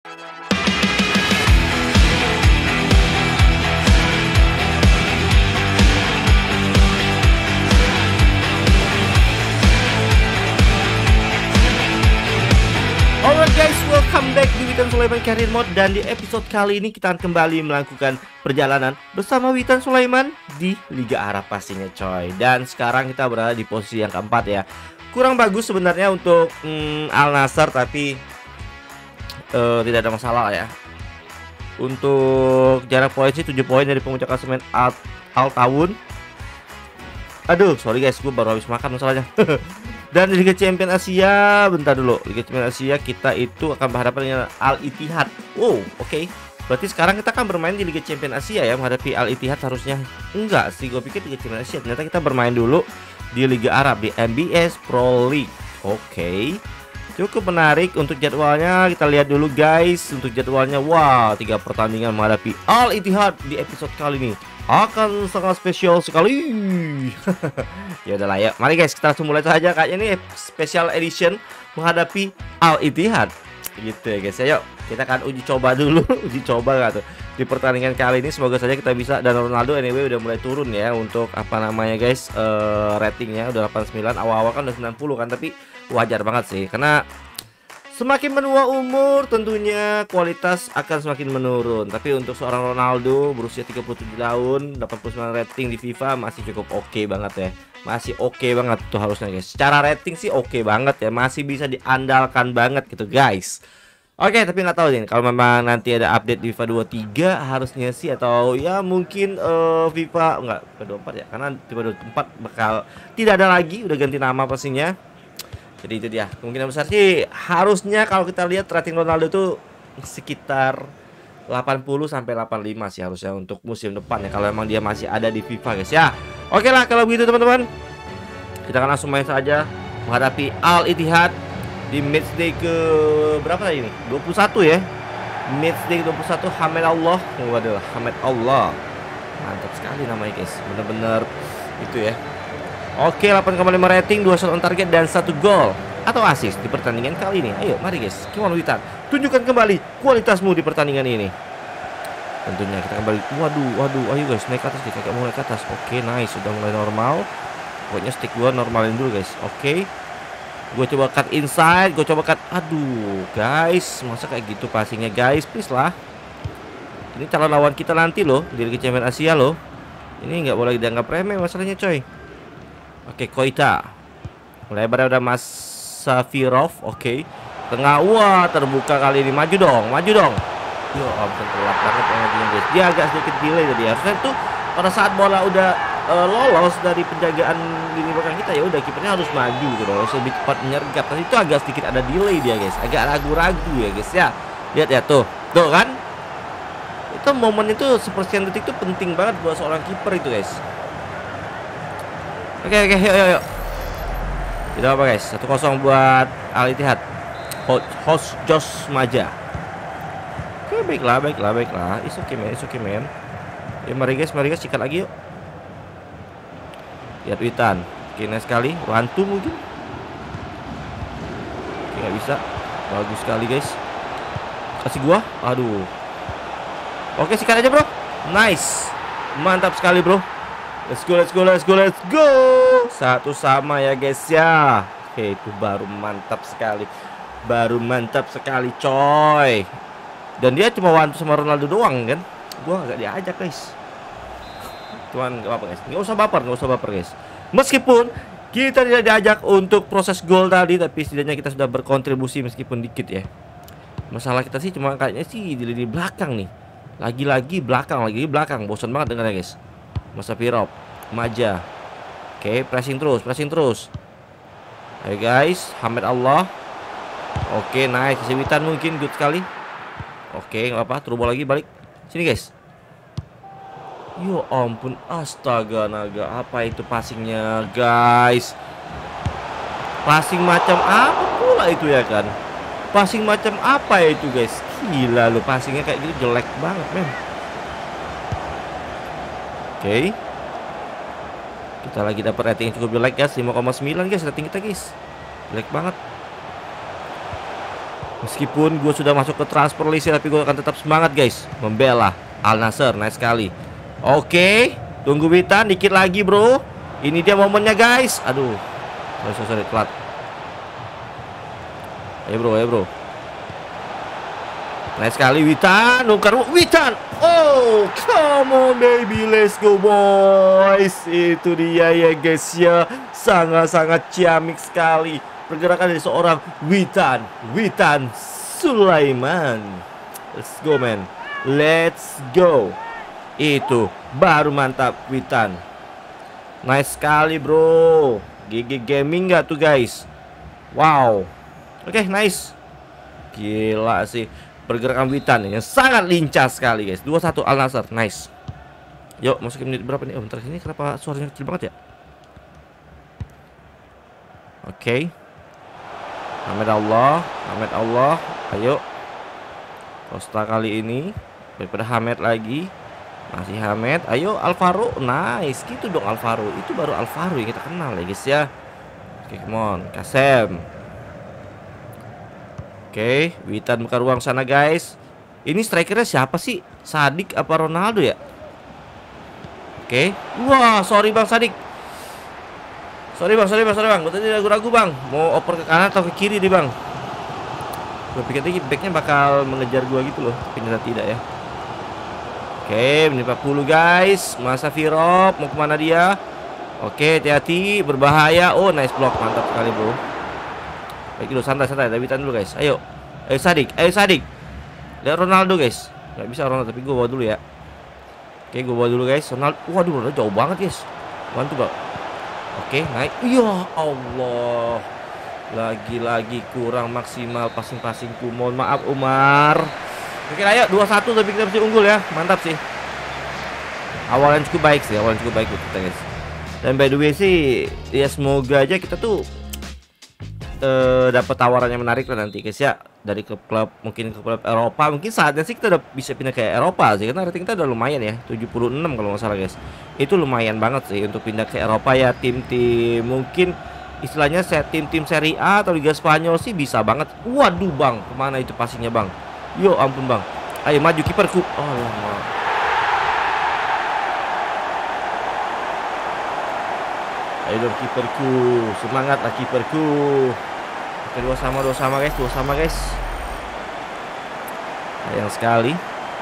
Alright guys, welcome back di Witan Sulaiman Career Mode. Dan di episode kali ini kita akan kembali melakukan perjalanan bersama Witan Sulaiman di Liga Arab pastinya coy. Dan sekarang kita berada di posisi yang keempat ya. Kurang bagus sebenarnya untuk Al Nassr, tapi tidak ada masalah ya. Untuk jarak poin sih 7 poin dari pemuncak klasemen Al Tawun. Aduh, sorry guys, gue baru habis makan masalahnya. Dan di Liga Champions Asia, bentar dulu. Liga Champions Asia kita itu akan berhadapan dengan Al Ittihad. Wow, oke. Berarti sekarang kita akan bermain di Liga Champions Asia ya, menghadapi Al Ittihad harusnya. Enggak sih, gue pikir Liga Champions Asia. Ternyata kita bermain dulu di Liga Arab, di MBS Pro League. Oke. Cukup menarik untuk jadwalnya. Kita lihat dulu guys untuk jadwalnya. Wow, 3 pertandingan menghadapi Al Ittihad di episode kali ini akan sangat spesial sekali. Ya udahlah ya. Mari guys, kita langsung mulai saja. Kayaknya ini special edition menghadapi Al Ittihad. Gitu ya guys. Ayo kita akan uji coba dulu. Uji coba gak tuh di pertandingan kali ini. Semoga saja kita bisa. Dan Ronaldo anyway udah mulai turun ya untuk apa namanya guys, ratingnya udah 89. Awal-awal kan udah 90 kan, tapi wajar banget sih karena semakin menua umur tentunya kualitas akan semakin menurun. Tapi untuk seorang Ronaldo berusia 37 tahun, 89 rating di FIFA masih cukup oke banget ya. Masih oke banget tuh harusnya guys. Secara rating sih oke banget ya, masih bisa diandalkan banget gitu guys. Oke, tapi nggak tahu nih kalau memang nanti ada update di FIFA 23 harusnya sih, atau ya mungkin FIFA enggak FIFA 24 ya, karena FIFA 24 bakal tidak ada lagi, udah ganti nama pastinya. Jadi itu dia, kemungkinan besar sih harusnya kalau kita lihat rating Ronaldo tuh sekitar 80 sampai 85 sih harusnya untuk musim depan ya, kalau emang dia masih ada di FIFA guys ya. Oke lah kalau begitu teman-teman, kita akan langsung main saja menghadapi Al Ittihad di matchday ke berapa tadi ini? 21 ya. Matchday 21 Hamid Allah. Waduh, Hamid Allah. Mantap sekali namanya guys. Bener-bener itu ya. Oke, 8,5 rating, 2 shot on target dan 1 gol atau assist di pertandingan kali ini. Ayo, mari guys, come on Witan, tunjukkan kembali kualitasmu di pertandingan ini. Tentunya kita kembali. Waduh, ayo guys, naik ke atas kita, kayak mau naik ke atas. Oke, nice, sudah mulai normal. Pokoknya stick gua normalin dulu guys. Oke, gue coba cut inside, gue coba cut. Aduh, guys, masa kayak gitu passingnya guys, please lah. Ini calon lawan kita nanti loh di Liga Champions Asia loh. Ini nggak boleh dianggap remeh masalahnya coy. Oke, Koita lebarnya udah Mas Safirov. Oke, tengah, wah terbuka kali ini. Maju dong. Yo, ampun telat banget ya guys. Dia agak sedikit delay tadi. Harusnya tuh pada saat bola udah lolos dari penjagaan lini belakang kita, ya udah kipernya harus maju gitu loh, lebih cepat menyergap. Tapi itu agak sedikit ada delay dia guys, agak ragu-ragu ya guys ya. Lihat ya tuh kan. Itu momen itu sepersekian detik itu penting banget buat seorang kiper itu guys. Oke, yuk. Tidak apa guys, 1-0 buat Al Ittihad. Host Jos Maja. Oke, baiklah. It's okay man. Ya mari guys, sikat lagi yuk. Lihat Witan. Oke, nice sekali. Bantu mungkin. Oke, nggak bisa. Bagus sekali guys. Kasih gua. Aduh. Oke, sikat aja bro. Nice. Mantap sekali bro. Let's go. 1 sama ya guys ya. Oke, itu baru mantap sekali coy. Dan dia cuma wantu sama Ronaldo doang kan. Gua nggak diajak guys. Cuman nggak apa guys, nggak usah baper guys. Meskipun kita tidak diajak untuk proses gol tadi, tapi setidaknya kita sudah berkontribusi meskipun dikit ya. Masalah kita sih cuma kayaknya sih di lini belakang nih. Lagi belakang. Bosan banget dengarnya guys. Mas Safirov, Maja. Oke, pressing terus. Ayo guys, Hamid Allah. Oke, nice. Witan mungkin good sekali. Oke, nggak apa, turbo lagi balik. Sini guys. Yo ampun, astaga naga, apa itu passingnya guys? Passing macam apa pula itu ya kan? Passing macam apa ya itu guys? Gila lo, passingnya kayak gitu jelek banget men. Oke. Kita lagi dapat rating yang cukup jelek guys, 5,9 guys rating kita guys. Jelek banget. Meskipun gue sudah masuk ke transfer list, tapi gue akan tetap semangat guys, membela Al Nassr. Nice sekali. Oke, tunggu Witan dikit lagi bro. Ini dia momennya guys. Aduh, sorry telat. Ayo bro. Nice sekali Witan, Witan. Oh, come on baby, let's go boys. Itu dia ya guys ya, sangat-sangat ciamik sekali pergerakan dari seorang Witan Sulaiman. Let's go man, let's go. Itu baru mantap Witan. Nice sekali bro. GG Gaming gak tuh guys? Wow. Oke, nice. Gila sih pergerakan Witan yang sangat lincah sekali guys. 2-1 Al Nassr. Nice. Yuk masukin menit berapa nih? Oh bentar, ini kenapa suaranya kecil banget ya? Oke. Hamid Allah. Ayo. Costa kali ini daripada Hamid lagi. Masih Hamid. Ayo Alvaro. Nice. Gitu dong Alvaro. Itu baru Alvaro yang kita kenal ya guys ya. Oke, come on. Kasem. Oke, Witan buka ruang sana guys. Ini strikernya siapa sih? Sadik apa Ronaldo ya? Oke. Wah, sorry Bang Sadik. Sorry bang. Gue tadi ragu-ragu bang, mau oper ke kanan atau ke kiri nih bang. Gue pikir tadi backnya bakal mengejar gue gitu loh, tapi ternyata tidak ya. Oke, menit 40 guys. Masa Firop mau kemana dia? Oke, hati-hati, berbahaya. Oh, nice block, mantap sekali bro. Baik dulu, santai, Witan dulu guys. Ayo Sadik. Lihat Ronaldo guys. Gak bisa Ronaldo, tapi gue bawa dulu ya. Oke, gue bawa dulu guys. Ronaldo, waduh, Ronaldo jauh banget guys. Bantu bang. Oke, naik. Ya Allah, lagi-lagi kurang maksimal passing-passingku. Mohon maaf Umar. Oke, ayo 2-1 tapi kita mesti unggul ya. Mantap sih. Awalnya cukup baik buat kita guys. Dan by the way sih, ya semoga aja kita tuh dapat tawaran yang menarik lah nanti guys ya, dari klub mungkin ke klub Eropa. Mungkin saatnya sih kita udah bisa pindah ke Eropa sih, karena rating kita udah lumayan ya, 76 kalau nggak salah guys. Itu lumayan banget sih untuk pindah ke Eropa ya. Tim-tim mungkin istilahnya tim-tim Serie A atau Liga Spanyol sih bisa banget. Waduh bang, kemana itu passingnya bang? Yo ampun bang. Ayo maju kiperku. Oh lama. Ayo dong kiperku, semangat lah kiperku. Oke, dua sama guys. Sayang sekali.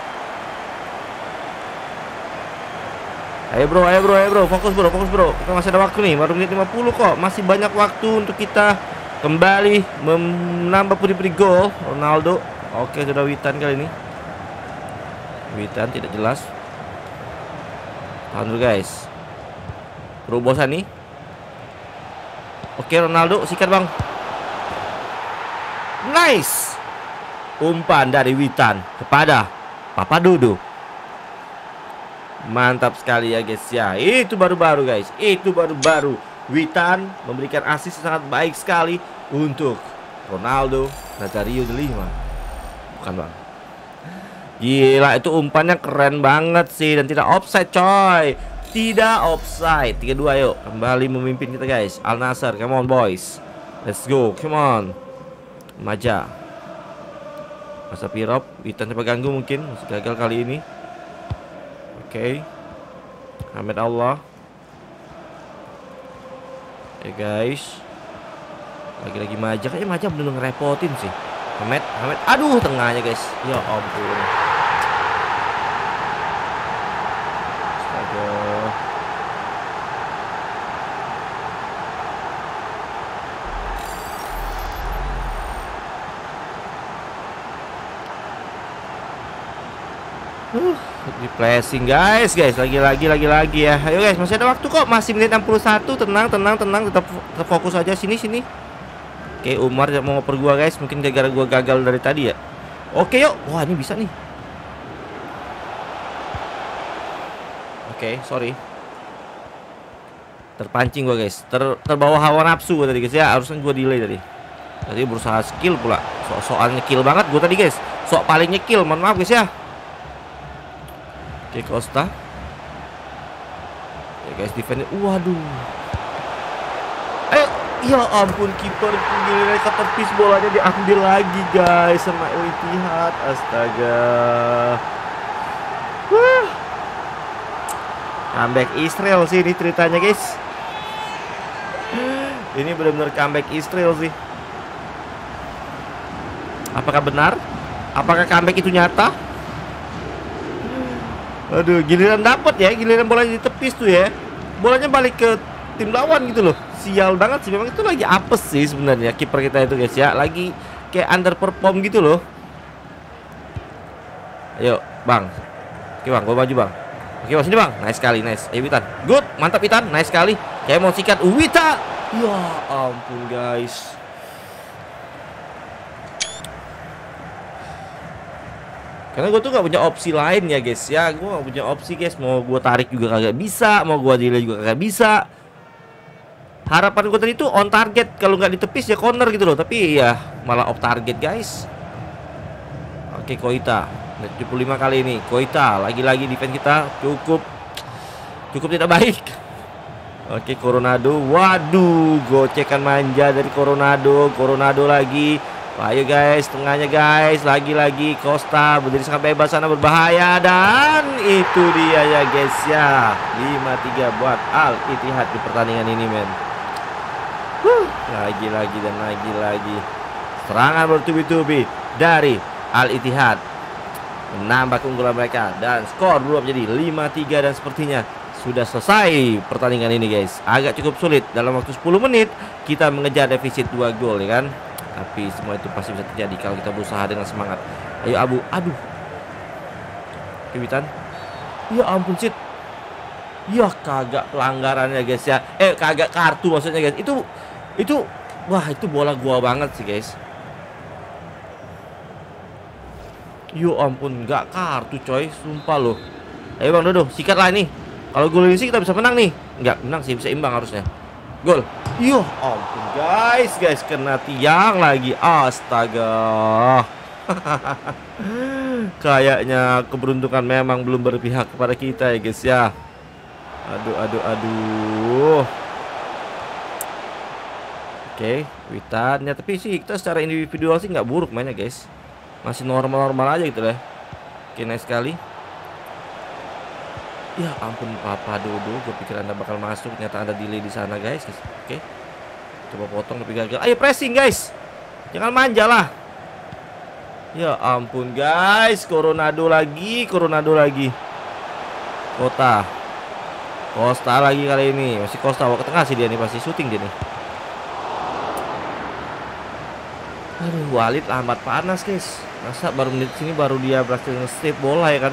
Ayo bro, fokus bro. Kita masih ada waktu nih, baru menit 50 kok. Masih banyak waktu untuk kita kembali menambah pundi-pundi gol. Ronaldo. Oke, sudah Witan kali ini. Witan tidak jelas. Tahan dulu guys. Terobosan nih. Oke, Ronaldo sikat bang. Nice. Umpan dari Witan kepada Papa Dudu. Mantap sekali ya guys ya. Itu baru-baru guys. Itu baru-baru. Witan memberikan assist sangat baik sekali untuk Ronaldo Nazario de Lima. Bukan bang. Gila, itu umpannya keren banget sih. Dan tidak offside coy. Tidak offside. 3-2 yuk. Kembali memimpin kita guys. Al Nassr, come on boys. Let's go, come on. Maja. Masa Pirop. Witan coba ganggu mungkin. Masih gagal kali ini. Oke. Hamid Allah. Ya guys. Lagi-lagi Maja. Kayaknya Maja belum ngerepotin sih. Hamid. Aduh, tengahnya guys. Ya ampun. Astaga. Di pressing guys. Lagi ya. Ayo guys, masih ada waktu kok. Masih menit 61. Tenang. Tetap fokus aja sini. Oke, Umar mau ngoper gua guys. Mungkin gara-gara gua gagal dari tadi ya. Oke yuk. Wah, ini bisa nih. Oke, sorry. Terpancing gua guys. Terbawa hawa nafsu gua tadi guys ya. Harusnya gua delay tadi. Tadi berusaha skill pula. Soalnya kill banget gua tadi guys. Sok palingnya kill. Mohon maaf guys ya. Oke, Costa. Ya guys, defense. Waduh. Ayo. Ya ampun, kiper giliran ke tepis, bolanya diambil lagi guys sama Al Ittihad. Astaga. Wah. Comeback Israel sih ini ceritanya guys. Ini benar-benar comeback Israel sih. Apakah benar? Apakah comeback itu nyata? Aduh, giliran dapat ya, giliran bolanya ditepis tuh ya. Bolanya balik ke tim lawan gitu loh. Sial banget sih, memang itu lagi apes sih sebenarnya kiper kita itu guys ya. Lagi kayak underperform gitu loh. Ayo, Bang. Oke, Bang, gua maju, Bang. Oke, Bang, sini, Bang. Nice sekali, nice. Ayo, Witan. Good, mantap Witan. Nice sekali. Kayak mau sikat Witan. Ya ampun, guys. Karena gue tuh gak punya opsi lain ya guys ya. Gue gak punya opsi guys. Mau gue tarik juga kagak bisa, mau gue delay juga kagak bisa. Harapan gue tadi tuh on target. Kalau nggak ditepis ya corner gitu loh. Tapi ya malah off target guys. Oke, Koita 75 kali ini. Koita lagi-lagi defense kita cukup tidak baik. Oke, Coronado. Waduh, gocekan manja dari Coronado. Coronado lagi. Ayo guys, tengahnya guys, lagi-lagi Costa berdiri sangat bebas sana, berbahaya, dan itu dia ya guys ya, 5-3 buat Al Ittihad di pertandingan ini men. Lagi-lagi dan lagi-lagi serangan bertubi-tubi dari Al Ittihad menambah keunggulan mereka dan skor berubah menjadi 5-3 dan sepertinya sudah selesai pertandingan ini guys. Agak cukup sulit dalam waktu 10 menit kita mengejar defisit 2 gol ya kan. Tapi semua itu pasti bisa terjadi kalau kita berusaha dengan semangat. Ayo Abu, aduh. Kewitan. Ya ampun shit. Ya kagak pelanggarannya guys ya. Kagak kartu maksudnya guys. Itu wah itu bola gua banget sih guys. Ya ampun, nggak kartu coy, sumpah loh. Ayo Bang Dodo, sikat lah ini. Kalau gol ini sih kita bisa menang nih. Nggak menang sih, bisa imbang harusnya. Gol. Yo ampun guys, kena tiang lagi. Astaga. Kayaknya keberuntungan memang belum berpihak kepada kita ya guys ya. Aduh. Oke, Witan ya, tapi sih kita secara individual sih nggak buruk mainnya guys. Masih normal-normal aja gitu lah. Oke, nice sekali. Ya ampun Papa Dodo, gue pikir Anda bakal masuk, ternyata Anda delay di sana guys. Oke. Coba potong tapi gagal. Ayo pressing guys. Jangan manja lah. Ya ampun guys, Coronado lagi. Costa lagi kali ini. Masih Costa ke tengah sih dia nih, pasti syuting dia nih. Aduh, Walid lambat panas guys. Masa baru menit sini baru dia berhasil nge-save bola ya kan.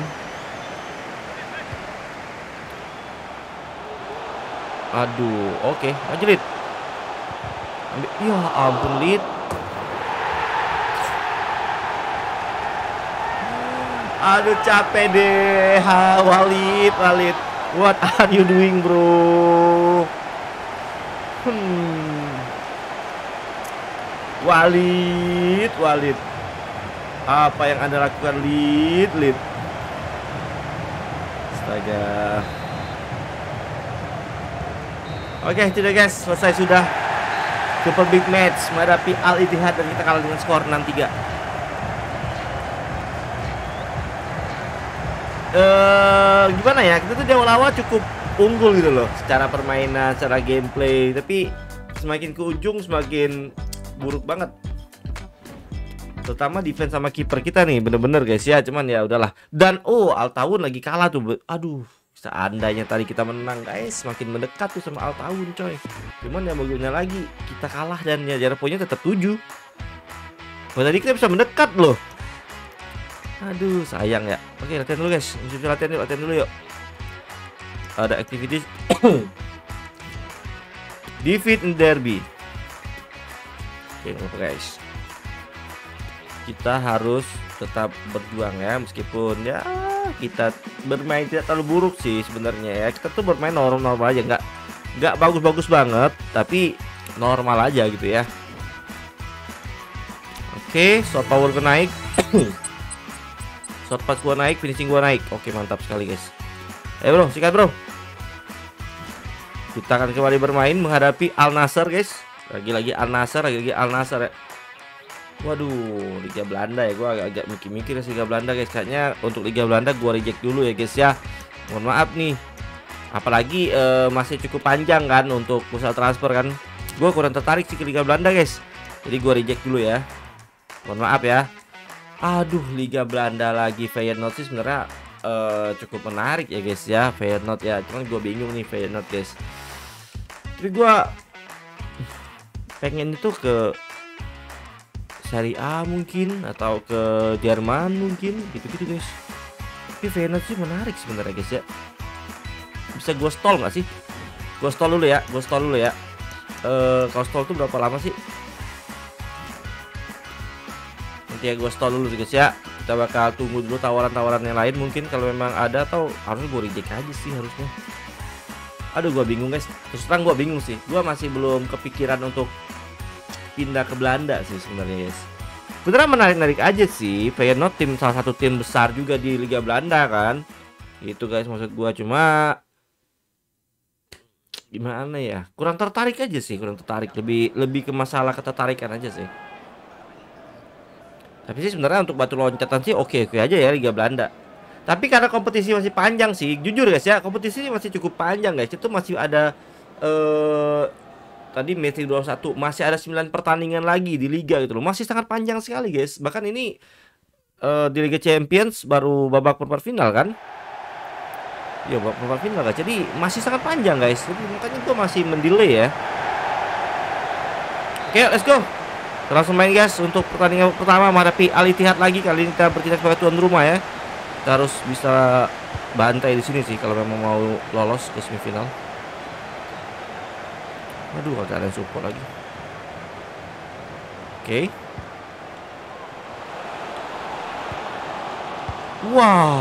Aduh, oke, maju Lid. Ya ampun Lid. Aduh capek deh, Walid. What are you doing bro? Walid. Apa yang Anda lakukan Lid? Astaga. Oke, sudah guys, selesai sudah. Super big match menghadapi Al Ittihad dan kita kalah dengan skor 6-3. Gimana ya? Kita tuh di awal-awal cukup unggul gitu loh, secara permainan, secara gameplay, tapi semakin ke ujung semakin buruk banget. Terutama defense sama kiper kita nih, bener-bener guys ya. Cuman ya udahlah. Dan Al Tawun lagi kalah tuh. Aduh. Seandainya tadi kita menang guys, semakin mendekat tuh sama Al Tawun coy. Cuman ya bagunya lagi kita kalah dan ya jarak poinnya tetap 7. Tadi kita bisa mendekat loh. Aduh sayang ya. Oke, latihan dulu guys. Latihan dulu yuk. Ada activities. Defeat in derby. Oke guys, kita harus tetap berjuang ya, meskipun ya kita bermain tidak terlalu buruk sih sebenarnya ya. Kita tuh bermain normal aja, nggak bagus-bagus banget, tapi normal aja gitu ya. Oke, shot power gua naik. Shot pass gua naik, finishing gua naik. Oke, mantap sekali guys. Ayo bro, sikat bro. Kita akan kembali bermain menghadapi Al Nassr guys. Lagi-lagi Al Nassr, lagi-lagi Al Nassr ya. Waduh, Liga Belanda ya. Gua agak mikir-mikir ya Liga Belanda guys. Kayaknya untuk Liga Belanda gua reject dulu ya guys ya. Mohon maaf nih. Apalagi masih cukup panjang kan untuk bursa transfer kan. Gua kurang tertarik sih ke Liga Belanda guys. Jadi gua reject dulu ya. Mohon maaf ya. Aduh, Liga Belanda lagi. Feyenoord sih sebenarnya cukup menarik ya guys ya. Feyenoord ya. Cuman gua bingung nih Feyenoord guys. Tapi gua pengen itu ke Serie A mungkin, atau ke Jerman mungkin, gitu-gitu guys. Tapi Feyenoord sih menarik sebenarnya guys ya. Bisa gua stall nggak sih? Gua stall dulu ya, kalau stall tuh berapa lama sih? Nanti ya gua stall dulu guys ya. Kita bakal tunggu dulu tawaran-tawaran yang lain mungkin kalau memang ada, atau harusnya gua reject aja sih harusnya. Aduh, gua bingung guys. Terus terang gua bingung sih. Gua masih belum kepikiran untuk pindah ke Belanda sih sebenarnya guys. Beneran menarik-narik aja sih. Feyenoord salah satu tim besar juga di Liga Belanda kan. Itu guys maksud gua, cuma gimana ya? Kurang tertarik aja sih, kurang tertarik. Lebih ke masalah ketertarikan aja sih. Tapi sih sebenarnya untuk batu loncatan sih oke aja ya Liga Belanda. Tapi karena kompetisi masih panjang sih, jujur guys ya, kompetisi masih cukup panjang guys. Itu masih ada tadi match 21, masih ada 9 pertandingan lagi di liga gitu loh. Masih sangat panjang sekali guys. Bahkan ini di Liga Champions baru babak perempat final kan. Ya babak perempat final kan. Jadi masih sangat panjang guys. Jadi makanya gue masih mendelay ya. Oke, let's go. Kita langsung main guys untuk pertandingan pertama menghadapi Al Ittihad lagi. Kali ini kita bertindak sebagai tuan rumah ya. Kita harus bisa bantai di sini sih kalau memang mau lolos ke semifinal. Aduh, agak ada support lagi. Oke. Wah.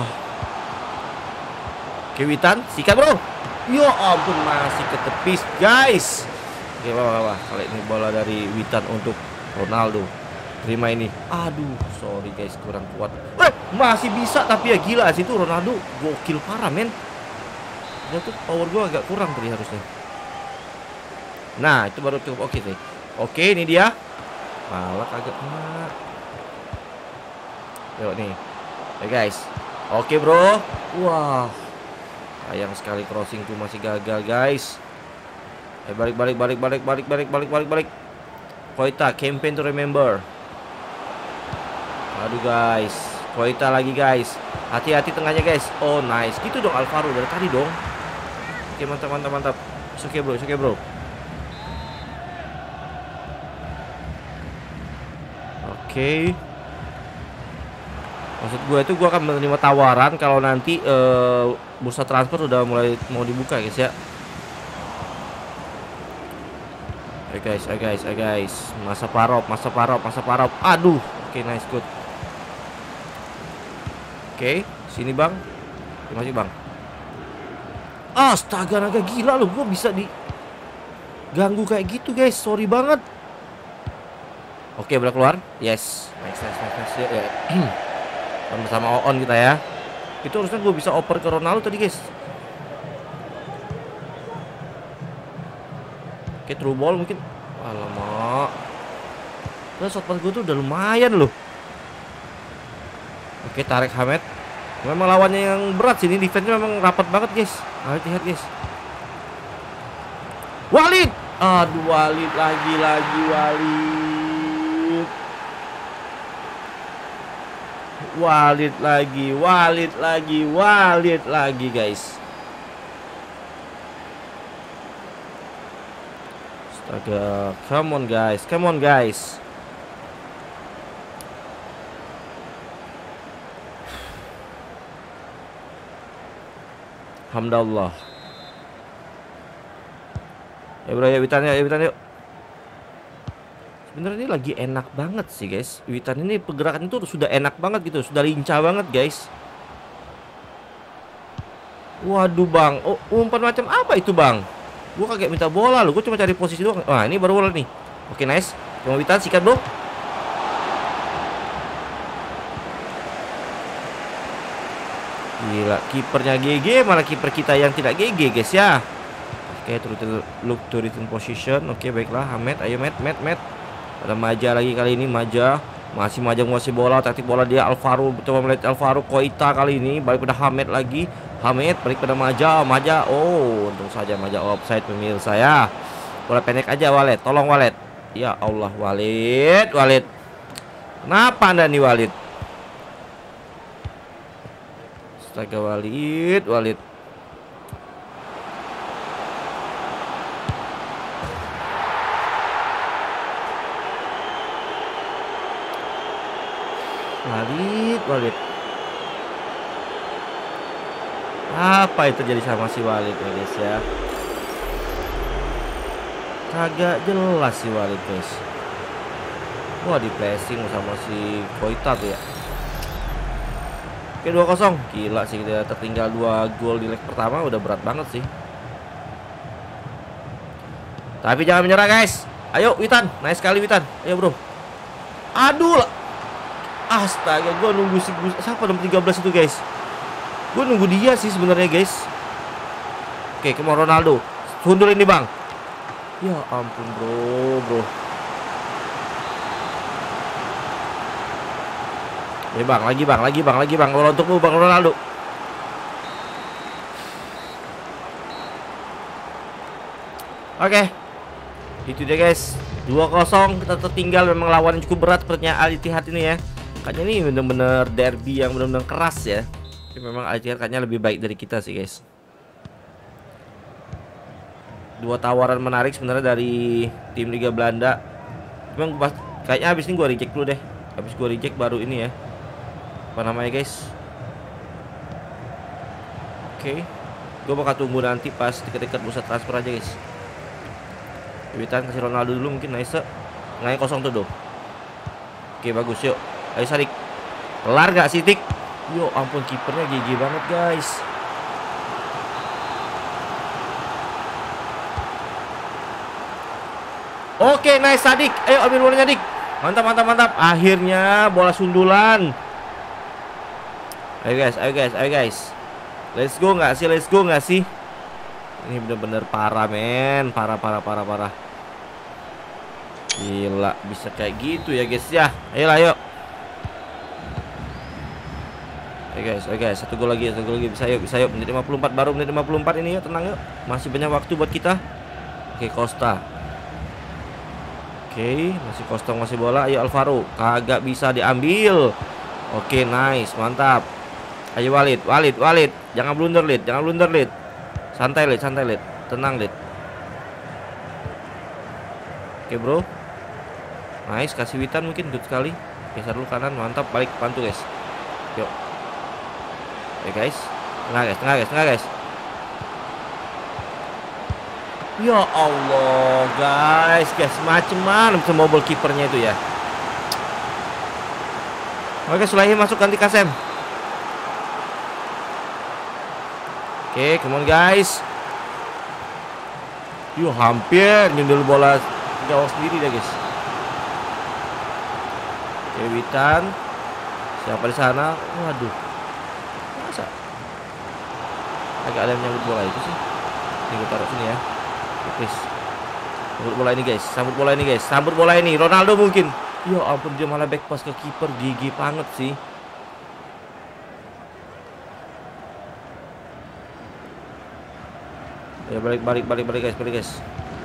Oke, Witan, sikat bro. Ya ampun, masih ketepis guys. Oke, wah. Kali ini bola dari Witan untuk Ronaldo. Terima ini. Aduh, sorry guys, kurang kuat. Masih bisa, tapi ya gila sih itu Ronaldo gokil parah men. Dia tuh power gua agak kurang tadi harusnya. Nah, itu baru cukup oke sih. Oke, ini dia. Malah kagak kena. Yuk nih. Oke guys. Oke bro. Wah. Sayang sekali crossing tuh masih gagal guys. Balik. Koita, campaign to remember. Aduh guys. Koita lagi guys. Hati-hati tengahnya guys. Oh nice. Gitu dong Alvaro dari tadi dong. Oke, mantap. Oke bro. Oke. Maksud gue itu gue akan menerima tawaran kalau nanti bursa transfer udah mulai mau dibuka guys ya. Ayo guys. Masa parop. Aduh. Oke, nice, good. Oke, sini bang. Masih bang. Astaga, naga gila loh, gue bisa diganggu kayak gitu guys. Sorry banget. Oke, bola keluar. Yes. Nice. Ya. Sama on kita ya. Itu harusnya gue bisa oper ke Ronaldo tadi guys. Oke, true ball mungkin. Alamak. Nah, shot pass gue tuh udah lumayan loh. Oke, Tarek Hamed. Memang lawannya yang berat sini. Defense-nya memang rapat banget guys. Lihat guys. Walid. Aduh, Walid lagi Walid lagi guys. Astaga, come on guys. Alhamdulillah. Ya bro, ya Witan yuk. Sebenarnya ini lagi enak banget sih guys. Witan ini pergerakan itu sudah enak banget gitu, sudah lincah banget guys. Waduh bang, oh, umpan macam apa itu bang? Gue kaget minta bola loh, gue cuma cari posisi doang. Wah, ini baru bola nih. Oke, nice. Cuma Witan sikat bro. Gila, kipernya GG, malah kiper kita yang tidak GG guys ya. Oke, look to return position. Oke, baiklah Hamed, ayo Med. Ada Maja lagi kali ini, Maja. Masih Maja menguasai bola, taktik bola dia Alvaro, coba melihat Alvaro. Koita kali ini balik pada Hamed lagi. Hamed balik pada Maja. Oh, untung saja Maja offside pemirsa ya. Bola pendek aja Walid, tolong Walid. Ya Allah, Walid. Kenapa Anda nih Walid? Astaga, Walid. Walid. Apa itu terjadi sama si Walid ya guys ya? Kagak jelas si Walid guys. Wah, di pressing sama si Koita tuh ya. Oke, 2-0. Gila sih, kita tertinggal 2 gol di leg pertama udah berat banget sih. Tapi jangan menyerah guys. Ayo Witan, nice sekali Witan. Ayo bro. Aduh lah. Astaga, gue nunggu siapa nomor 13 itu guys. Gue nunggu dia sih sebenarnya guys. Oke, kemana Ronaldo. Sundul ini bang. Ya ampun bro. Ya bang, lagi bang. Bola untukmu bang Ronaldo. Oke. Itu dia guys. 2-0, kita tertinggal. Memang lawan yang cukup berat sepertinya Al Ittihad ini ya. Kayaknya ini bener-bener derby yang bener-bener keras ya. Tapi memang Al Ittihad kayaknya lebih baik dari kita sih guys. 2 tawaran menarik sebenarnya dari tim Liga Belanda. Memang kayaknya habis ini gue reject dulu deh. Habis gue reject baru ini ya. Apa namanya guys? Oke. Gue bakal tunggu nanti pas deket-deket bursa transfer aja guys. Witan kasih Ronaldo dulu mungkin, nice. Ngai kosong tuh do. Oke, bagus yuk. Ayo Sadik. Kelar gak sih Tik? Yo ampun, kipernya GG banget guys. Oke, nice Sadik. Ayo ambil bolanya Dik. Mantap. Akhirnya bola sundulan. Ayo guys. Let's go nggak sih? Ini bener-bener parah men. Parah. Gila, bisa kayak gitu ya guys ya. Ayo. Ayo guys, satu gol lagi bisa yuk. Menit 54 baru, menit 54 ini yuk, tenang yuk. Masih banyak waktu buat kita. Oke, Costa. Oke, masih kosong, masih bola. Ayo Alvaro, kagak bisa diambil. Oke, nice, mantap. Ayo Walid. Jangan blunder Lid. Santai Lid. Tenang Lid. Oke bro. Nice, kasih Witan mungkin good sekali. Geser dulu kanan, mantap, balik bantu guys. Yuk. Oke guys. Tengah guys. Ya Allah guys, macem mana bisa bobol kipernya itu ya. Oke, Sulaiman masuk ganti Kasem. Oke, come on guys. Yuk, hampir nyundul bola gawang sendiri deh guys. Oke, Witan. Siapa di sana? Waduh. Masa agak ada yang nyambut bola itu sih. Ini gue taruh sini ya. Please. Sambut bola ini. Ronaldo mungkin. Ya ampun, dia malah back pass ke kiper. Gigi banget sih. Ya balik guys.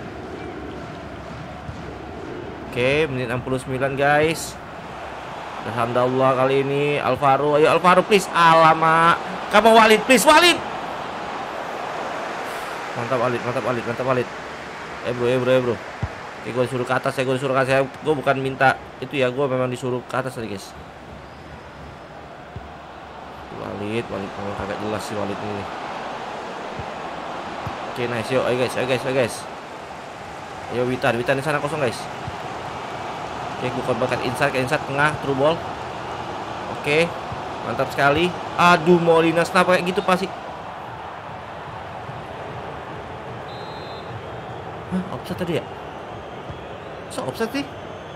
Oke, menit 69 guys. Alhamdulillah kali ini Alvaro. Ayo Alvaro please. Alamak. Kamu Walid please, Walid. Mantap Walid. Bro. Oke, gue disuruh ke atas ya. Gue bukan minta itu ya, gue memang disuruh ke atas tadi guys. Walid kagak jelas sih Walid ini. Oke, nice. Yuk, ayo guys. Ayo Witan di sana kosong guys. Oke, bukan bakat inside tengah, true ball. Oke, mantap sekali. Aduh, Molina kenapa kayak gitu pasti. Hah, offset tadi ya? So offset sih?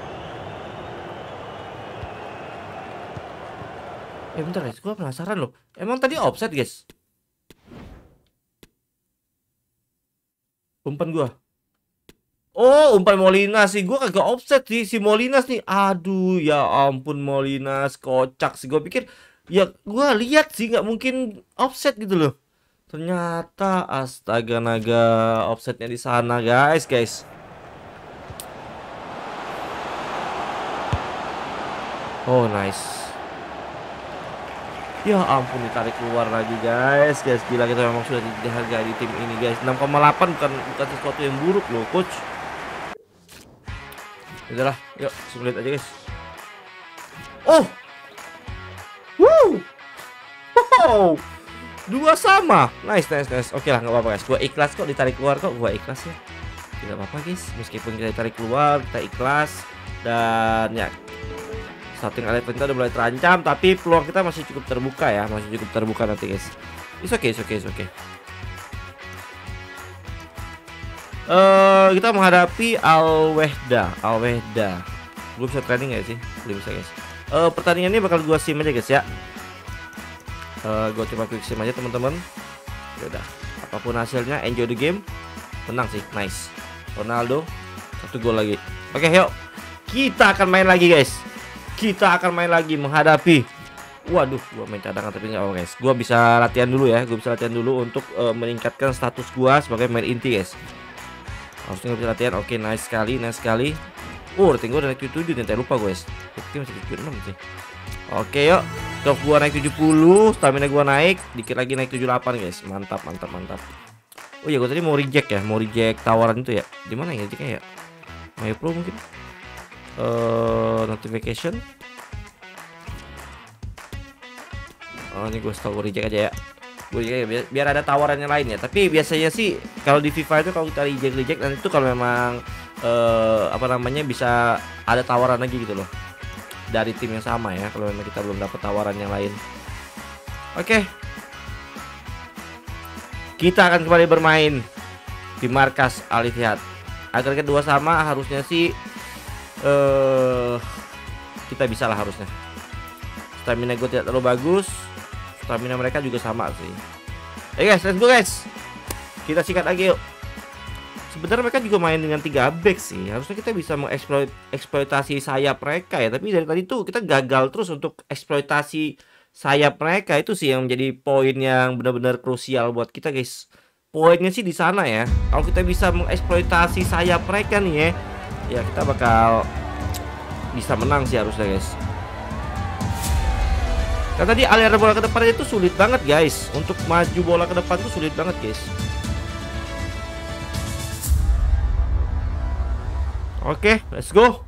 Bentar guys, gue penasaran loh. Emang tadi offset guys? Umpan gua. Oh, umpan Molinas sih. Gua kagak offset sih si Molinas nih. Aduh, ya ampun Molinas, kocak sih. Gua pikir ya gua lihat sih nggak mungkin offset gitu loh. Ternyata astaga naga offsetnya di sana, guys. Oh, nice. Ya ampun ditarik keluar lagi guys. Gila kita memang sudah dihargai di tim ini guys. 6,8 bukan sesuatu yang buruk loh coach. Udahlah, yuk sulit aja guys. Oh. Wow. Wow. Dua sama. Nice. Oke lah nggak apa-apa guys. Gua ikhlas kok ditarik keluar kok. Gua ikhlas ya. Tidak apa-apa guys. Meskipun kita ditarik keluar, kita ikhlas. Dan ya starting eleven kita udah mulai terancam, tapi peluang kita masih cukup terbuka ya, masih cukup terbuka nanti guys. It's okay. Kita menghadapi Al-Wehda. Belum bisa training ya sih? Belum bisa guys. Pertandingannya bakal gua sim aja guys ya. Gua coba quick sim aja teman-teman. Ya udah, apapun hasilnya enjoy the game. Menang sih, nice. Ronaldo 1 gol lagi. Oke, yuk. Kita akan main lagi guys. Kita akan main lagi menghadapi. Waduh, gua main cadangan tapi nggak apa guys. Gua bisa latihan dulu ya. Gua bisa latihan dulu untuk meningkatkan status gua sebagai main inti guys. Harusnya gua bisa latihan. Oke, nice sekali. Rating gua udah naik 7 nih, lupa guys. Rating masih 76 sih. Oke, yuk. Top gua naik 70, stamina gua naik, dikit lagi naik 78 guys. Mantap. Oh ya, gua tadi mau reject tawaran itu ya. Di mana ya rejectnya ya? My Pro mungkin. Notification. Oh, ini gue stop reject aja ya. Gue biar ada tawarannya lain ya. Tapi biasanya sih kalau di FIFA itu kalau kita reject nanti itu kalau memang apa namanya bisa ada tawaran lagi gitu loh dari tim yang sama ya. Kalau memang kita belum dapat tawaran yang lain. Oke. Kita akan kembali bermain di markas Al Ittihad. Agar kedua sama harusnya sih kita bisa lah harusnya. Stamina gue tidak terlalu bagus, stamina mereka juga sama sih. Guys, let's go guys. Kita sikat lagi yuk. Sebenarnya mereka juga main dengan 3 back sih. Harusnya kita bisa mengeksploitasi sayap mereka ya. Tapi dari tadi tuh kita gagal terus untuk eksploitasi sayap mereka. Itu sih yang menjadi poin yang benar-benar krusial buat kita guys. Poinnya sih di sana ya. Kalau kita bisa mengeksploitasi sayap mereka nih ya kita bakal bisa menang sih harusnya guys. Kan tadi aliran bola ke depan itu sulit banget guys. Untuk maju bola ke depan tuh sulit banget guys. Oke, let's go.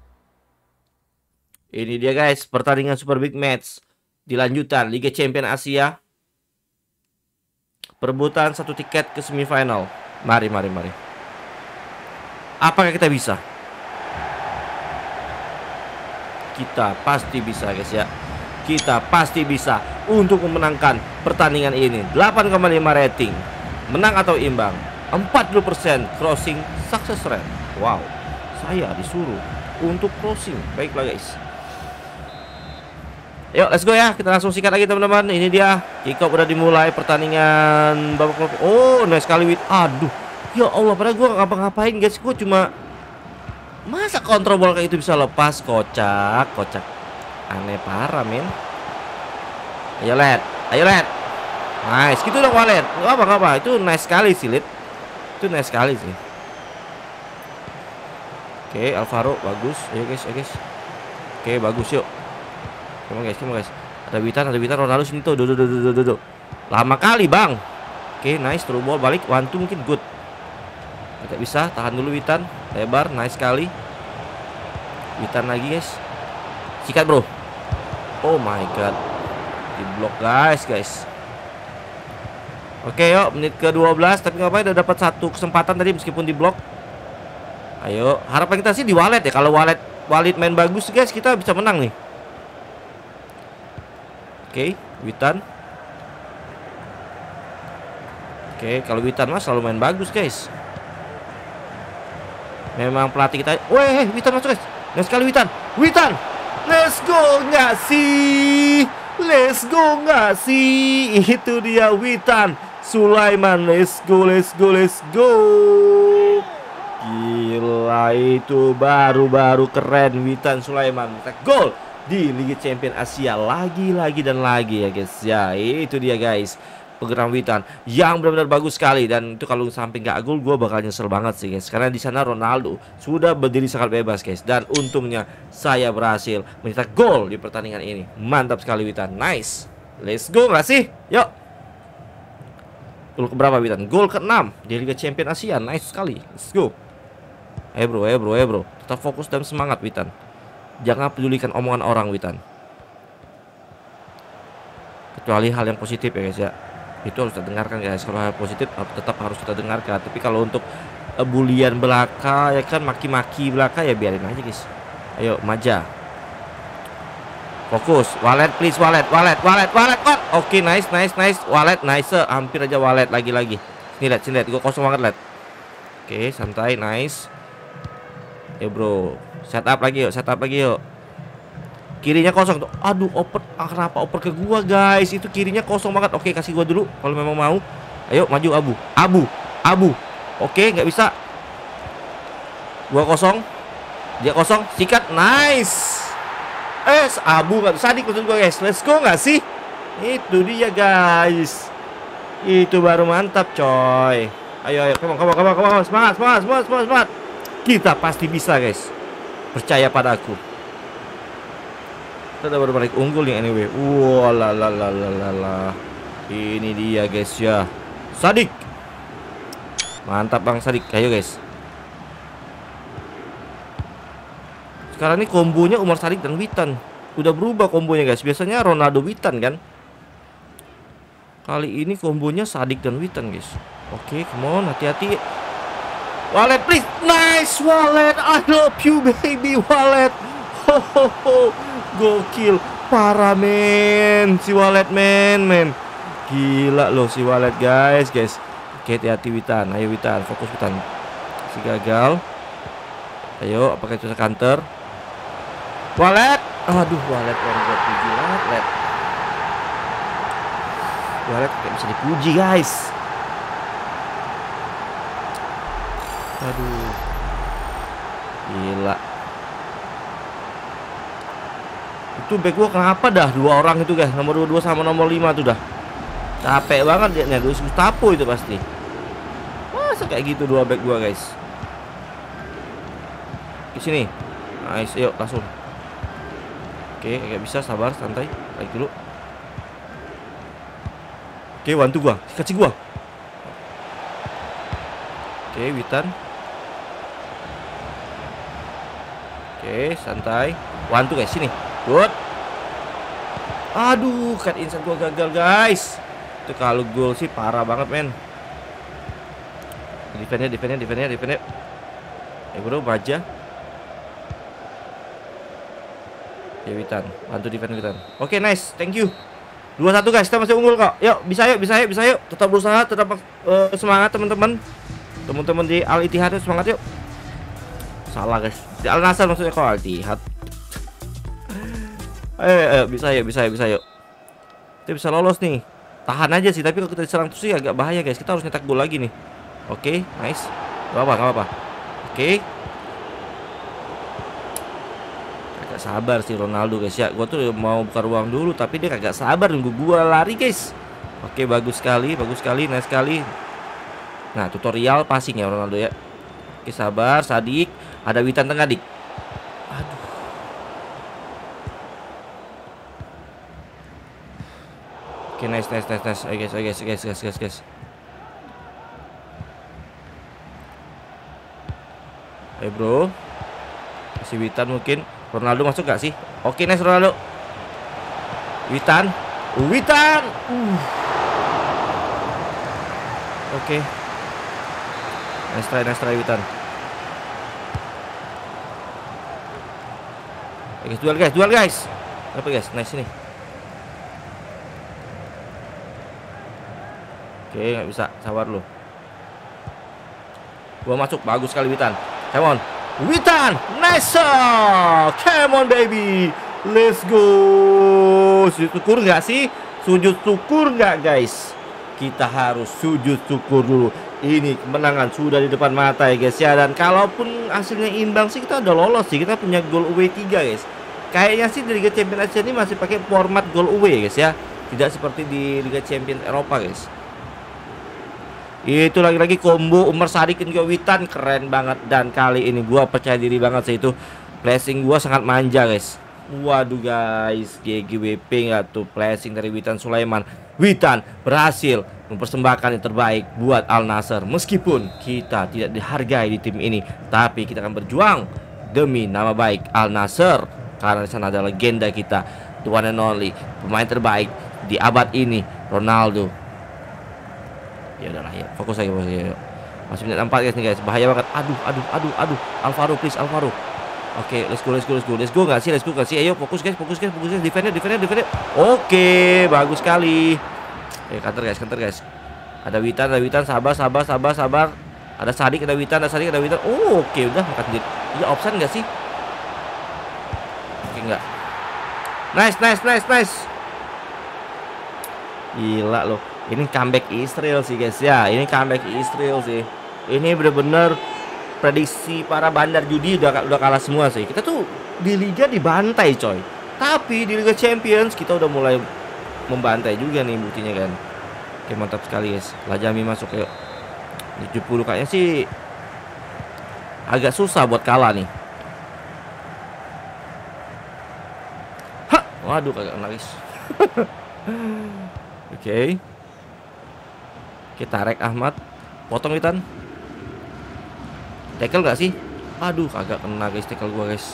Ini dia guys, pertandingan super big match di lanjutan Liga Champions Asia. Perebutan 1 tiket ke semifinal. Mari. Apakah kita bisa? Kita pasti bisa guys ya. Kita pasti bisa untuk memenangkan pertandingan ini. 8,5 rating. Menang atau imbang. 40% crossing success rate. Wow. Saya disuruh untuk crossing. Baiklah guys. Yuk let's go ya. Kita langsung sikat lagi teman-teman. Ini dia. Kick off udah dimulai pertandingan babak. Oh, nice sekali Wit. Aduh. Ya Allah, padahal gue gak ngapa-ngapain guys. Gue cuma masa kontrol bola kayak itu bisa lepas. Kocak. Aneh parah men. Ayo led. Nice, gitu dong Walid. Gak apa-apa. Itu nice sekali sih Lid. Itu nice sekali sih. Oke, Alvaro bagus. Ayo guys. Oke, bagus yuk. Come on guys. Ada Witan Ronaldo sini tuh. Duh. Lama kali bang. Oke, nice, through ball balik. 1-2 mungkin good. Tidak bisa, tahan dulu Witan. Lebar, nice sekali. Witan lagi guys. Sikat bro. Oh my god. Di blok guys. Oke yuk, menit ke-12. Tapi ngapain udah dapat 1 kesempatan tadi meskipun di blok. Ayo, harapan kita sih di Walid ya. Kalau Walid main bagus guys, kita bisa menang nih. Oke, Witan. Oke, kalau Witan mah selalu main bagus guys. Memang pelatih kita. Weh, Witan masuk guys. Nah sekali Witan. Let's go nggak sih? Itu dia Witan. Sulaiman, let's go, let's go, let's go. Gila, itu baru keren. Witan Sulaiman gol di Liga Champions Asia lagi dan lagi ya guys. Ya itu dia guys, program Witan yang benar-benar bagus sekali. Dan itu kalau sampai nggak gol, gue bakal nyesel banget sih guys, karena di sana Ronaldo sudah berdiri sangat bebas guys. Dan untungnya saya berhasil mencetak gol di pertandingan ini. Mantap sekali Witan, nice. Let's go nggak sih? Yuk. Gol keberapa Witan? Gol ke-6 di Liga Champions Asia, nice sekali. Let's go. Bro, tetap fokus dan semangat Witan. Jangan pedulikan omongan orang Witan. Kecuali hal yang positif ya guys ya. Itu harus kita dengarkan guys. Kalau hal positif tetap harus kita dengarkan. Tapi kalau untuk bulian belaka ya kan, maki-maki belaka ya biarin aja guys. Ayo Maja. Fokus. Walet please, walet. Oke, nice. Walet nice. Hampir aja walet lagi. Sini lihat. Gue kosong banget lihat. Oke, santai, nice. Ya bro, setup lagi yuk. Kirinya kosong tuh. Aduh, oper. Kenapa oper ke gua guys? Itu kirinya kosong banget. Oke, kasih gua dulu kalau memang mau. Ayo maju Abu. Oke, nggak bisa. Gua kosong. Dia kosong. Sikat, nice. Abu nggak bisa maksud gua guys. Let's go nggak sih? Itu dia guys. Itu baru mantap coy. Ayo, come on. Semangat. Kita pasti bisa guys. Percaya pada aku. Kita baru balik unggul nih anyway. Wah, ini dia guys ya. Sadik. Mantap Bang Sadik. Ayo guys. Sekarang ini kombonya Umar Sadik dan Witan. Udah berubah kombonya guys. Biasanya Ronaldo Witan kan. Kali ini kombonya Sadik dan Witan guys. Oke, come on, hati-hati. Walet please. Nice Walet. I love you baby Walet. Gokil. Parah men. Si Walet men. Gila loh si Walet guys. Oke, hati-hati Witan. Ayo Witan, fokus Witan. Si gagal. Ayo, apakah itu bisa counter? Walet. Aduh, Walet buat puji Walet. Walet kayak bisa dipuji guys. Aduh, gila. Itu back gua kenapa dah dua orang itu guys, nomor 22 sama nomor 5 tuh dah capek banget dia nih. Gustavo itu pasti. Masa kayak gitu dua back gua guys. Di sini, nice, yuk langsung. Oke, nggak bisa, sabar, santai, baik dulu. Oke, bantu gua, kasih gua. Oke, Witan. Oke, santai. One tuh guys, sini. Good. Aduh, cut inside gua gagal guys. Itu kalau gol sih parah banget men. Defend-nya. Bro, baja. Ya Witan, bantu defend Witan. Oke, nice. Thank you. 2-1 guys, kita masih unggul kok. Yuk, bisa yuk. Tetap berusaha, tetap semangat teman-teman. Teman-teman di Al Ittihad semangat yuk. Salah guys, di Al Nassr maksudnya, kok Al Ittihad. Ayo, bisa yuk. Kita bisa lolos nih. Tahan aja sih, tapi kalau kita diserang terus sih agak bahaya guys. Kita harus nyetak gol lagi nih. Oke, nice. Gak apa-apa. Oke. Agak sabar sih Ronaldo guys ya. Gua tuh mau buka ruang dulu, tapi dia kagak sabar nunggu gua lari guys. Oke, bagus sekali, nice sekali. Nah, tutorial passing ya Ronaldo ya. Oke, sabar, Sadik. Ada Witan tengah, Dik. Aduh. Oke, nice. Ayo guys. Ayo bro. Masih Witan mungkin. Ronaldo masuk gak sih? Oke, nice Ronaldo. Witan. Oke. Nice try Witan. Duel guys. Apa guys? Nice ini. Oke, nggak bisa. Sabar lu. Gua masuk, bagus sekali Witan. Come on. Witan, nice. Come on baby. Let's go. Sujud syukur nggak sih? Sujud syukur nggak guys? kita harus sujud syukur dulu. Ini kemenangan sudah di depan mata ya guys ya. Dan kalaupun hasilnya imbang sih, kita udah lolos sih. Kita punya goal away 3 guys. Kayaknya sih di Liga Champions Asia ini masih pakai format goal away guys ya. Tidak seperti di Liga Champions Eropa guys. Itu lagi-lagi combo Umar Sadik dan juga Witan, keren banget. Dan kali ini gua percaya diri banget sih, itu flashing gua sangat manja guys. Waduh guys, GGWP nggak tuh flashing dari Witan Sulaiman. Witan berhasil mempersembahkan yang terbaik buat Al Nassr. Meskipun kita tidak dihargai di tim ini, tapi kita akan berjuang demi nama baik Al Nassr, karena di sana ada legenda kita, the one and only, pemain terbaik di abad ini, Ronaldo. Ya udahlah ya, fokus aja, fokus aja. Masih menit 4 guys nih guys, bahaya banget. Aduh. Alvaro please, Alvaro. Oke, let's go nggak sih, ayo fokus guys, defender. Oke, bagus sekali. Counter guys. Ada Witan, sabar. Ada Sadik, ada Witan. Oh, oke, udah angkat diri. Iya, offside nggak sih? Oke, nggak. Nice. Gila loh. Ini comeback Israel sih guys ya. Ini bener-bener prediksi para bandar judi udah kalah semua sih. Kita tuh di liga dibantai coy, tapi di Liga Champions kita udah mulai membantai juga nih buktinya kan. Oke, mantap sekali guys. Lajami masuk yuk. 70 kayaknya sih agak susah buat kalah nih. Hah, waduh kagak nangis. Oke. Kita tarik Ahmad, potong Witan. Tackle gak sih? Aduh, kagak kena guys tackle gua guys.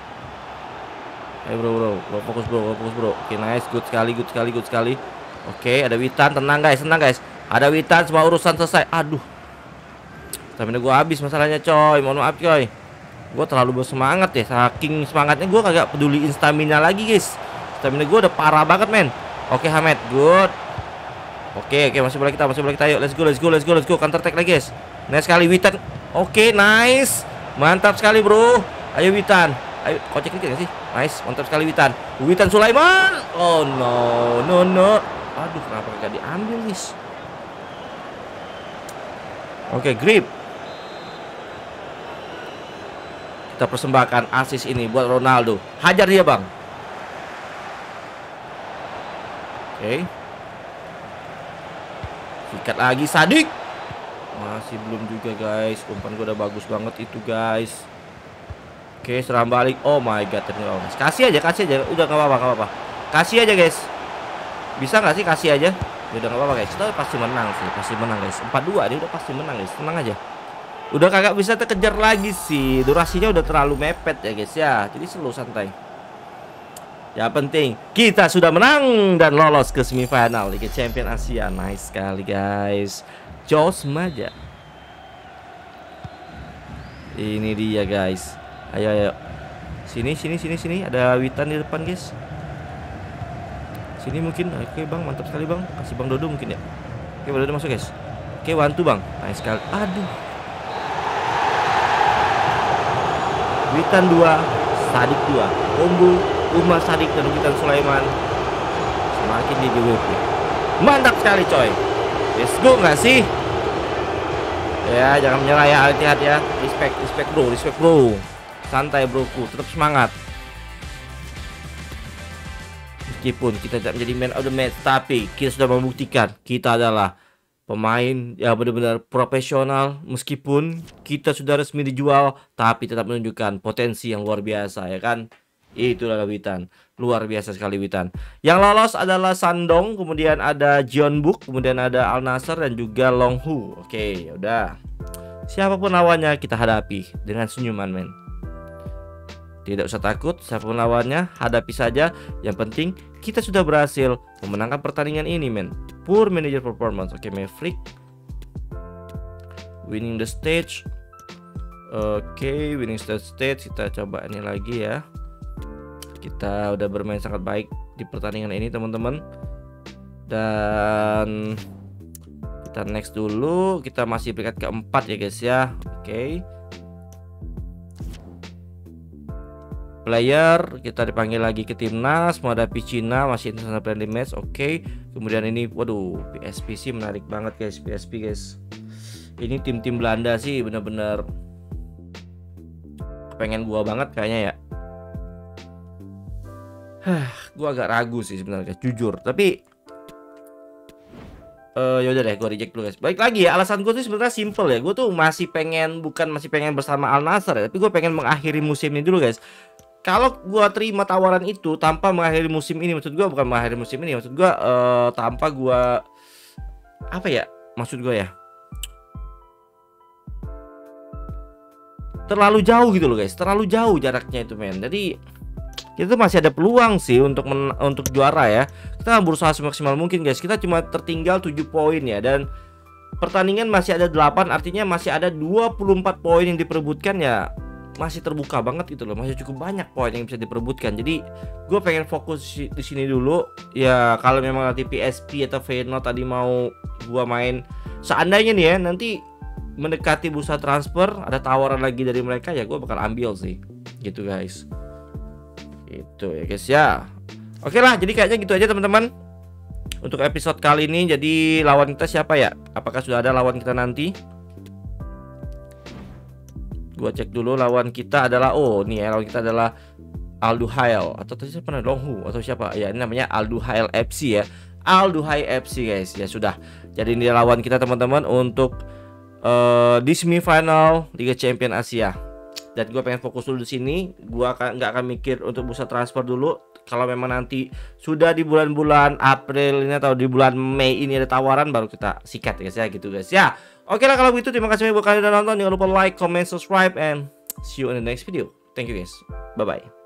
Ayo bro, fokus bro. Oke, nice, good sekali. Oke, ada Witan, tenang guys. Ada Witan, semua urusan selesai. Aduh, stamina gua habis masalahnya coy. Mohon maaf coy. Gua terlalu bersemangat ya. Saking semangatnya gua kagak peduli stamina lagi guys. Stamina gua udah parah banget men. Oke, Hamed, good. Oke, masih bola kita. Yuk, let's go. Counter attack lagi guys. Nice sekali Witan. Oke, nice. Mantap sekali bro. Ayo Witan. Ayo, kocek dikit gak sih? Nice, mantap sekali Witan Sulaiman. Oh no. Aduh, kenapa gak diambil guys? Oke, grip. Kita persembahkan assist ini buat Ronaldo. Hajar dia bang. Oke. Sikat lagi Sadik. Masih belum juga guys. Umpan gue udah bagus banget itu guys. Oke, serang balik. Oh my god, ternyata kasih aja. Udah gak apa-apa. Kasih aja guys. Bisa gak sih kasih aja? Ya udah gak apa-apa guys. Kita pasti menang guys. 4-2 dia udah pasti menang guys. Tenang aja. Udah kagak bisa terkejar lagi sih. Durasinya udah terlalu mepet ya guys ya. Jadi slow, santai. Ya penting kita sudah menang dan lolos ke semifinal Liga Champions Asia. Nice sekali guys. Jos Maja. Ini dia guys. Ayo. Sini. Ada Witan di depan guys. Sini mungkin. Oke bang, mantap sekali bang. Kasih bang Dodo mungkin ya. Oke, Bang Dodo masuk guys. Oke, bantu bang. Nice sekali. Aduh. Witan 2, Sadik 2. Umar Sadik dan Witan Sulaiman semakin di GWP. Mantap sekali coy. Let's go nggak sih? Ya, jangan menyerah ya, hati-hati ya. Respect bro. Santai broku, tetap semangat. Meskipun kita tidak menjadi man of the match, tapi kita sudah membuktikan kita adalah pemain yang benar-benar profesional. Meskipun kita sudah resmi dijual, tapi tetap menunjukkan potensi yang luar biasa ya kan. Itulah Witan, luar biasa sekali Witan. Yang lolos adalah Shandong, kemudian ada Jeonbuk, kemudian ada Al Nassr dan juga Longhu. Oke, udah. Siapapun lawannya kita hadapi dengan senyuman men. Tidak usah takut, siapapun lawannya hadapi saja. Yang penting kita sudah berhasil memenangkan pertandingan ini men. Poor manager performance. Oke, Maverick winning the stage. Oke, winning the stage. Kita coba ini lagi ya. Kita udah bermain sangat baik di pertandingan ini teman-teman. Dan kita next dulu. Kita masih peringkat keempat ya guys ya. Oke. player, kita dipanggil lagi ke timnas menghadapi Cina, masih international friendly match. Oke. Kemudian ini, waduh, PSP sih menarik banget guys, PSP guys. Ini tim-tim Belanda sih bener-bener pengen gua banget kayaknya ya. Gua agak ragu sih sebenarnya guys, jujur. Tapi yaudah deh, gue reject dulu guys. Baik lagi ya, alasan gue tuh sebenarnya simple ya. Gue tuh masih pengen bersama Al Nassr ya, tapi gue pengen mengakhiri musim ini dulu guys. Kalau gue terima tawaran itu tanpa mengakhiri musim ini, maksud gue bukan mengakhiri musim ini, maksud gue tanpa gue apa ya, maksud gue ya, terlalu jauh gitu loh guys, terlalu jauh jaraknya itu men. Jadi kita tuh masih ada peluang sih untuk juara ya. Kita berusaha semaksimal mungkin guys. Kita cuma tertinggal 7 poin ya, dan pertandingan masih ada 8, artinya masih ada 24 poin yang diperebutkan ya. Masih terbuka banget gitu loh. Masih cukup banyak poin yang bisa diperebutkan. Jadi gue pengen fokus di sini dulu. Ya kalau memang nanti PSP atau Feyenoord tadi mau gua main, seandainya nih ya nanti mendekati bursa transfer, ada tawaran lagi dari mereka ya, gue bakal ambil sih. Gitu guys. Itu ya guys ya. Oke lah, jadi kayaknya gitu aja teman-teman untuk episode kali ini. Jadi lawan kita siapa ya? Apakah sudah ada lawan kita nanti? Gua cek dulu. Lawan kita adalah, oh nih ya, lawan kita adalah Al Duhail, atau tadi siapa namanya, Longhu atau siapa ya, ini namanya Al Duhail FC ya. Al Duhail FC guys. Ya sudah, jadi ini lawan kita teman-teman untuk di semifinal Liga Champion Asia. Dan gue pengen fokus dulu di sini. Gue nggak akan mikir untuk bursa transfer dulu. Kalau memang nanti sudah di bulan-bulan April ini atau di bulan Mei ini ada tawaran, baru kita sikat guys ya, gitu guys ya. Oke lah kalau begitu, terima kasih buat kalian udah nonton. Jangan lupa like, comment, subscribe, and see you in the next video. Thank you guys. Bye bye.